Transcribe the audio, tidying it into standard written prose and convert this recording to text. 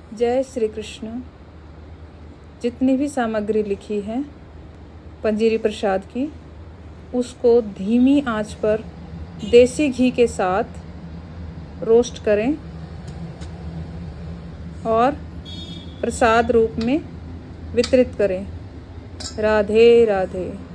जय श्री कृष्ण। जितनी भी सामग्री लिखी है पंजीरी प्रसाद की, उसको धीमी आंच पर देसी घी के साथ रोस्ट करें और प्रसाद रूप में वितरित करें। राधे राधे।